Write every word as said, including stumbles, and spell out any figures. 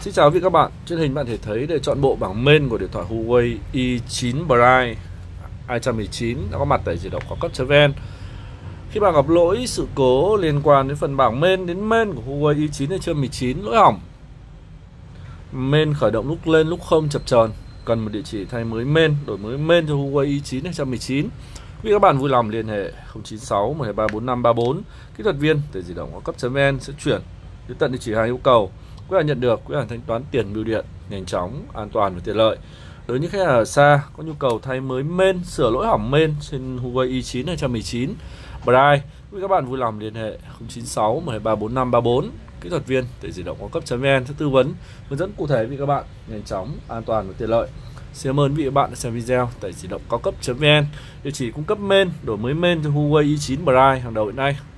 Xin chào quý vị các bạn. Trên hình bạn thể thấy để chọn bộ bảng main của điện thoại Huawei i chín Prime hai một chín đã có mặt tại di động cao cấp.vn. Khi bạn gặp lỗi sự cố liên quan đến phần bảng main đến main của Huawei i chín hai một chín lỗi hỏng, main khởi động lúc lên lúc không chập chờn, cần một địa chỉ thay mới main, đổi mới main cho Huawei i chín hai một chín. Quý các bạn vui lòng liên hệ không chín sáu một hai ba bốn năm ba bốn, kỹ thuật viên tại di động cao cấp.vn sẽ chuyển đến tận địa chỉ hàng yêu cầu. Quý bạn nhận được, quý bạn thanh toán tiền bưu điện nhanh chóng, an toàn và tiện lợi. Đối với những khách hàng ở xa có nhu cầu thay mới main, sửa lỗi hỏng main trên Huawei i chín hai một chín Prime, quý các bạn vui lòng liên hệ không chín sáu một hai ba bốn năm ba bốn, kỹ thuật viên tại di động cao cấp.vn sẽ tư vấn hướng dẫn cụ thể với các bạn nhanh chóng, an toàn và tiện lợi. Xin cảm ơn quý vị và bạn đã xem video tại di động cao cấp.vn, địa chỉ cung cấp main, đổi mới main cho Huawei i chín Prime hàng đầu hiện nay.